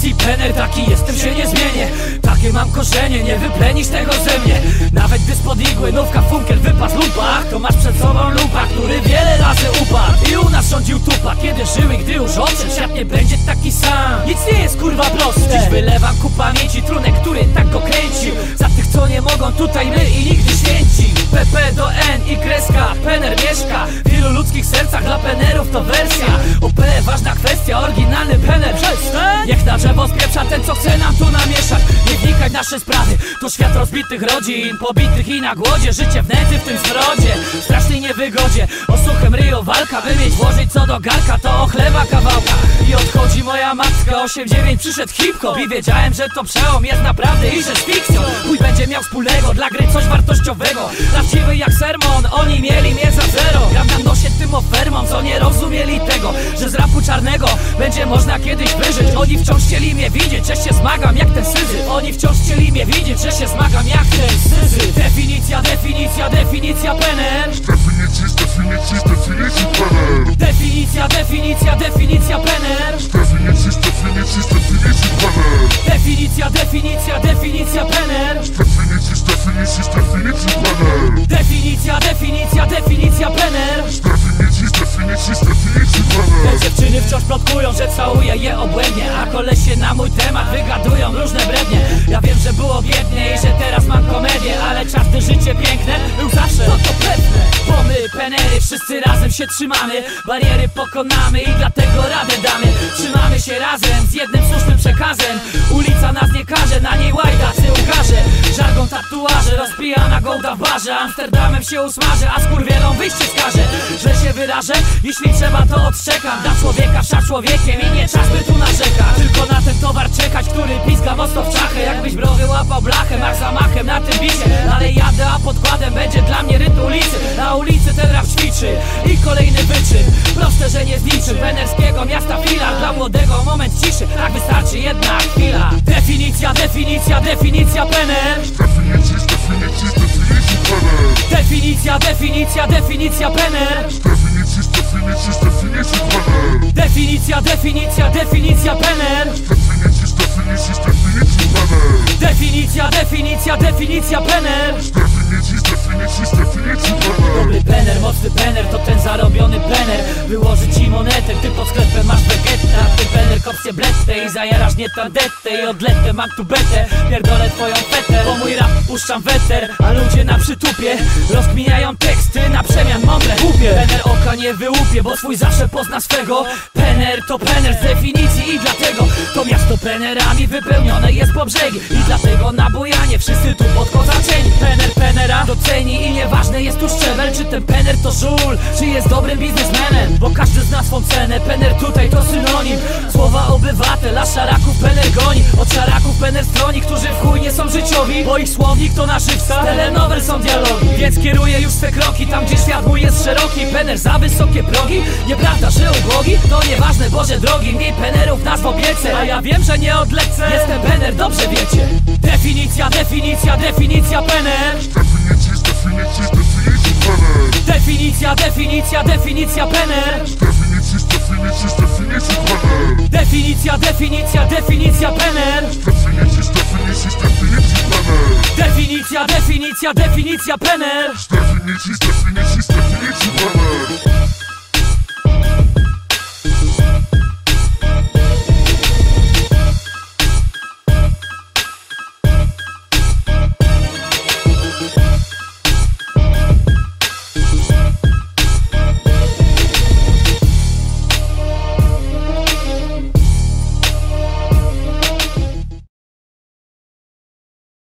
definicji pener, taki jestem, się nie zmienię. Takie mam korzenie, nie wyplenisz tego ze mnie. Nawet gdy spod igły nówka funkiel wypadł z lupa, to masz przed sobą lupa, który wiele razy upadł. I u nas rządził tupa, kiedy żył i gdy już odszedł, świat nie będzie taki sam. Nic nie jest kurwa proste. Dziś wylewam ku pamięci trunek, który tak go kręcił. Za tych co nie mogą, tutaj my i nigdy święci. PP do N i kreska, pener mieszka w wielu ludzkich sercach, dla penerów to wersja. OP ważna kwestia, oryginalny pener. Przestań! Niech na drzewo spieprza ten co chce nam tu namieszać. Nie wnikać w nasze sprawy, to świat rozbitych rodzin, pobitych i na głodzie, życie w nędzy w tym zwrodzie, w strasznej niewygodzie. O suchym ryju walka, by mieć włożyć co do garka, to o chleba kawałka. I odchodzi moja matka, 8-9 przyszedł hip-hop i wiedziałem, że to przełom jest naprawdę i że z fikcją. Chuj będzie miał wspólnego, dla gry coś wartościowego. Prawdziwy jak sermon, oni mieli mnie za zero. Gram na nosie tym ofermom, co nie rozumieli tego, że z rapu czarnego będzie można kiedyś wyżyć. Oni wciąż chcieli mnie widzieć, że się zmagam jak ten syzyf. Oni wciąż chcieli mnie widzieć, że się zmagam jak ten syzyf. Definicja, definicja, definicja pener. Definicji pener. Definicja, definicja, definicja pener. Definicji pener. Definicja, definicja, definicja pener. Definicji pener. Definicja, definicja, definicja pener. Definicji pener. Te dziewczyny wciąż plotkują, że całuję je obłędnie, a kolesie na mój temat wygadują różne brednie. Ja wiem, że było biednie i że teraz mam komedię, ale czas, gdy życie piękne był zawsze, to pewne. Bo my, penery, wszyscy razem się trzymamy, bariery pokonamy i dlatego radę damy. Trzymamy się razem z jednym słusznym przekazem. Ulica nas nie każe, na niej łajdacy ukaże. Żargon tatuaże, rozpijana gołda w barze. Amsterdamem się usmażę, a skurwielą wyjście skaże. Że się wyrażę, jeśli trzeba to odczekam. Dla człowieka wszak człowiekiem i nie czas by tu narzekać. Tylko na ten towar czekać, który pizga mocno w czachę. Jakbyś browy łapał blachę, mach zamachem na tym bicie. Ale jadę, a podkładem będzie dla mnie rytm ulicy. Na ulicy ten rap ćwiczy i kolejny wyczyn. Proste, że nie z niczym, penerskiego miasta filar. Dla młodego moment ciszy, tak wystarczy jedna chwila. Definicja, definicja, definicja pener. Definicji pener. Definicja, definicja, definicja pener. Definicji pener. Definicja, definicja, definicja pener. Definicji pener. Definicja, definicja, definicja pener. Definicji pener. Dobry pener, mocny pener, to ten zarobiony pener. Wyłoży ci monetę, ty pod sklepem masz bagietę, a ty pener kopcie bledtę i zajarasz nie tandetę. I odletę mam tu betę, pierdolę twoją fetę. Bo mój rap puszczam weter, a ludzie na przytupie rozkminiają teksty, na przemian mądre głupie. Pener oka nie wyłupie, bo swój zawsze pozna swego. Pener to pener z definicji i dlatego to miasto penerami wypełnione jest po brzegi. I dlatego na bujanie wszyscy tu podkozaczeni. Pener penera doceni i nieważne jest tu szczebel, czy ten pener to żul, czy jest dobrym biznesmenem. Bo każdy zna swą cenę, pener tutaj to synonim słowa obywatel, a szaraków pener goni. Od szaraków pener stroni, którzy w chuj nie są życiowi, bo ich słownik to na żywca, telenowel są dialogi. Więc kieruję już te kroki tam, gdzie świat mój jest szeroki. Pener za wysokie progi, nieprawda, że ubogi? To nieważne, Boże drogi, mniej penerów nas w opiece. A ja wiem, że nie odlecę, jestem pener, dobrze wiecie. Definicja, definicja, definicja pener. Definicji pener. Definicja, definicja, definicja pener. Definicji Definicja, definicja, definicja pener. Definicji Definicja, definicja, definicja pener. pener.